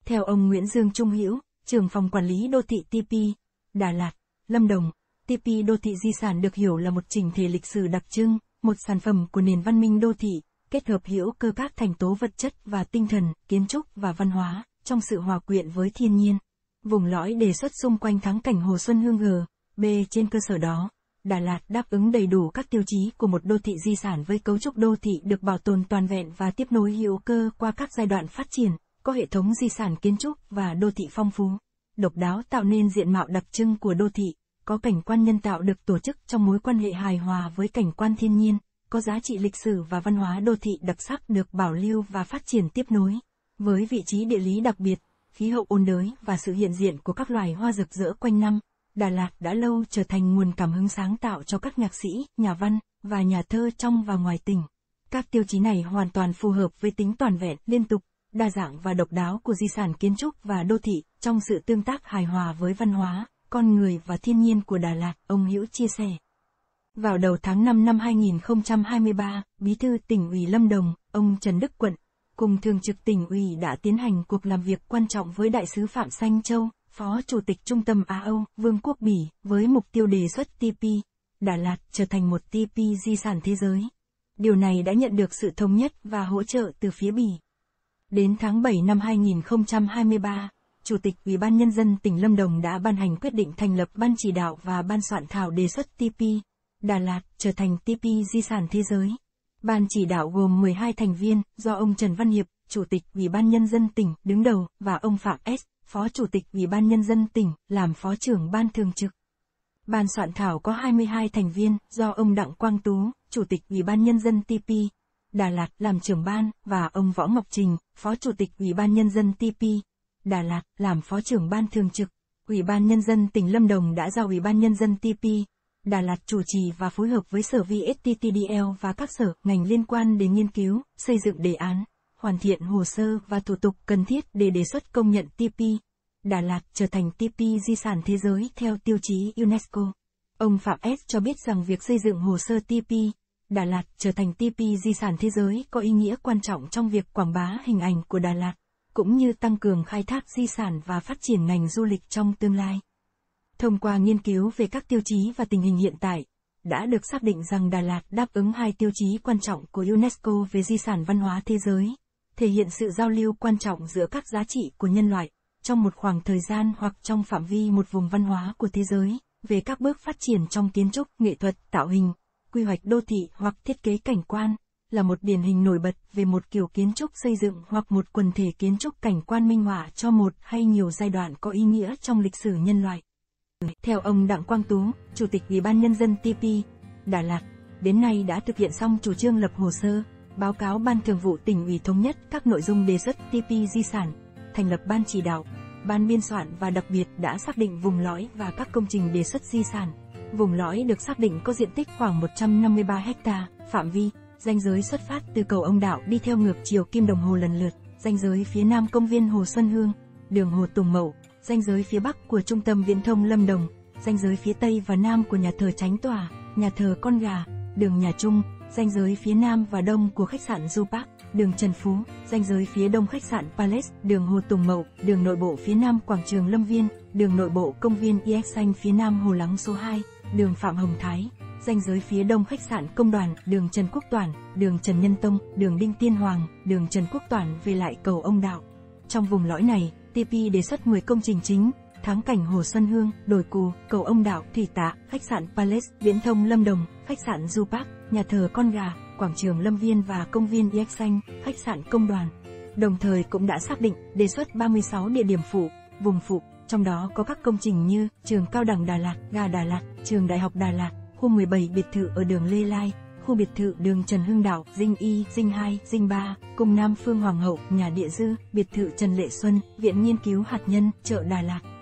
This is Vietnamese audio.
Theo ông Nguyễn Dương Trung Hữu, trưởng phòng quản lý đô thị TP, Đà Lạt, Lâm Đồng, TP đô thị di sản được hiểu là một chỉnh thể lịch sử đặc trưng, một sản phẩm của nền văn minh đô thị, kết hợp hữu cơ các thành tố vật chất và tinh thần, kiến trúc và văn hóa, trong sự hòa quyện với thiên nhiên. Vùng lõi đề xuất xung quanh thắng cảnh Hồ Xuân Hương G.B. Trên cơ sở đó, Đà Lạt đáp ứng đầy đủ các tiêu chí của một đô thị di sản với cấu trúc đô thị được bảo tồn toàn vẹn và tiếp nối hữu cơ qua các giai đoạn phát triển, có hệ thống di sản kiến trúc và đô thị phong phú, độc đáo tạo nên diện mạo đặc trưng của đô thị, có cảnh quan nhân tạo được tổ chức trong mối quan hệ hài hòa với cảnh quan thiên nhiên, có giá trị lịch sử và văn hóa đô thị đặc sắc được bảo lưu và phát triển tiếp nối. Với vị trí địa lý đặc biệt, khí hậu ôn đới và sự hiện diện của các loài hoa rực rỡ quanh năm, Đà Lạt đã lâu trở thành nguồn cảm hứng sáng tạo cho các nhạc sĩ, nhà văn và nhà thơ trong và ngoài tỉnh. Các tiêu chí này hoàn toàn phù hợp với tính toàn vẹn, liên tục, đa dạng và độc đáo của di sản kiến trúc và đô thị, trong sự tương tác hài hòa với văn hóa, con người và thiên nhiên của Đà Lạt, ông Hữu chia sẻ. Vào đầu tháng 5 năm 2023, Bí thư Tỉnh ủy Lâm Đồng, ông Trần Đức Quận, cùng Thường trực Tỉnh ủy đã tiến hành cuộc làm việc quan trọng với Đại sứ Phạm Xanh Châu, Phó Chủ tịch Trung tâm Á-Âu, Vương quốc Bỉ, với mục tiêu đề xuất TP, Đà Lạt trở thành một TP di sản thế giới. Điều này đã nhận được sự thống nhất và hỗ trợ từ phía Bỉ. Đến tháng 7 năm 2023, Chủ tịch Ủy ban Nhân dân tỉnh Lâm Đồng đã ban hành quyết định thành lập Ban chỉ đạo và Ban soạn thảo đề xuất TP, Đà Lạt trở thành TP di sản thế giới. Ban chỉ đạo gồm 12 thành viên, do ông Trần Văn Hiệp, Chủ tịch Ủy ban Nhân dân tỉnh, đứng đầu, và ông Phạm S., Phó Chủ tịch Ủy ban Nhân dân tỉnh, làm Phó trưởng Ban thường trực. Ban soạn thảo có 22 thành viên, do ông Đặng Quang Tú, Chủ tịch Ủy ban Nhân dân TP, Đà Lạt, làm trưởng ban, và ông Võ Ngọc Trình, Phó Chủ tịch Ủy ban Nhân dân TP, Đà Lạt, làm Phó trưởng Ban thường trực. Ủy ban Nhân dân tỉnh Lâm Đồng đã giao Ủy ban Nhân dân TP, Đà Lạt chủ trì và phối hợp với Sở VSTTDL và các sở, ngành liên quan để nghiên cứu, xây dựng đề án, hoàn thiện hồ sơ và thủ tục cần thiết để đề xuất công nhận TP, Đà Lạt trở thành TP di sản thế giới theo tiêu chí UNESCO. Ông Phạm S. cho biết rằng việc xây dựng hồ sơ TP, Đà Lạt trở thành TP di sản thế giới có ý nghĩa quan trọng trong việc quảng bá hình ảnh của Đà Lạt, cũng như tăng cường khai thác di sản và phát triển ngành du lịch trong tương lai. Thông qua nghiên cứu về các tiêu chí và tình hình hiện tại, đã được xác định rằng Đà Lạt đáp ứng hai tiêu chí quan trọng của UNESCO về di sản văn hóa thế giới, thể hiện sự giao lưu quan trọng giữa các giá trị của nhân loại, trong một khoảng thời gian hoặc trong phạm vi một vùng văn hóa của thế giới, về các bước phát triển trong kiến trúc, nghệ thuật, tạo hình, quy hoạch đô thị hoặc thiết kế cảnh quan, là một điển hình nổi bật về một kiểu kiến trúc xây dựng hoặc một quần thể kiến trúc cảnh quan minh họa cho một hay nhiều giai đoạn có ý nghĩa trong lịch sử nhân loại. Theo ông Đặng Quang Tú, Chủ tịch Ủy ban Nhân dân TP, Đà Lạt, đến nay đã thực hiện xong chủ trương lập hồ sơ, báo cáo Ban Thường vụ Tỉnh ủy thống nhất các nội dung đề xuất TP di sản, thành lập Ban chỉ đạo, Ban biên soạn và đặc biệt đã xác định vùng lõi và các công trình đề xuất di sản. Vùng lõi được xác định có diện tích khoảng 153 ha, phạm vi, ranh giới xuất phát từ cầu Ông Đạo đi theo ngược chiều kim đồng hồ lần lượt, ranh giới phía nam công viên Hồ Xuân Hương, đường Hồ Tùng Mậu, ranh giới phía bắc của Trung tâm Viễn thông Lâm Đồng, ranh giới phía tây và nam của nhà thờ Chánh Tòa, nhà thờ Con Gà, đường Nhà Trung, ranh giới phía nam và đông của khách sạn Du Park, đường Trần Phú, ranh giới phía đông khách sạn Palace, đường Hồ Tùng Mậu, đường nội bộ phía nam quảng trường Lâm Viên, đường nội bộ công viên EX Xanh phía nam Hồ Lắng số 2, đường Phạm Hồng Thái, ranh giới phía đông khách sạn Công đoàn, đường Trần Quốc Toản, đường Trần Nhân Tông, đường Đinh Tiên Hoàng, đường Trần Quốc Toản về lại cầu Ông Đạo. Trong vùng lõi này, TP đề xuất 10 công trình chính, thắng cảnh Hồ Xuân Hương, đồi Cù, cầu Ông Đạo, Thủy Tạ, khách sạn Palace, Viễn thông Lâm Đồng, khách sạn Du Park, nhà thờ Con Gà, quảng trường Lâm Viên và công viên EX Xanh, khách sạn Công đoàn. Đồng thời cũng đã xác định, đề xuất 36 địa điểm phụ, vùng phụ, trong đó có các công trình như trường Cao đẳng Đà Lạt, ga Đà Lạt, trường Đại học Đà Lạt, khu 17 biệt thự ở đường Lê Lai, khu biệt thự đường Trần Hưng Đạo, Dinh Y, Dinh 2, Dinh 3, cung Nam Phương Hoàng hậu, nhà Địa Dư, biệt thự Trần Lệ Xuân, Viện Nghiên cứu Hạt nhân, chợ Đà Lạt.